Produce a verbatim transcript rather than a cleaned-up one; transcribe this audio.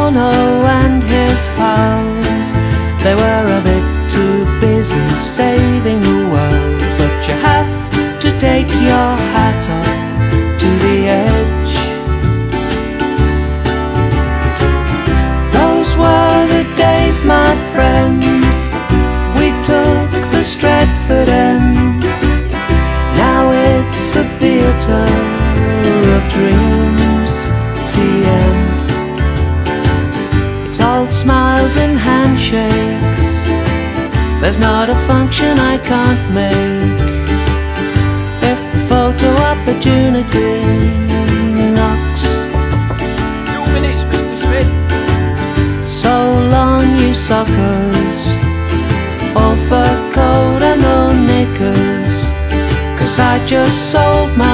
Bono and his pals. They were a bit too busy saving the world, but you have to take your hat off to the edge. Those were the days, my friend, we took the Stretford End. Now it's a theatre of dreams, T M. It's all smiles and handshakes. There's not a function I can't make if the photo opportunity knocks. Two minutes, Mister Smith. So long, you suckers, all fur coat and no knickers, 'cause I just sold my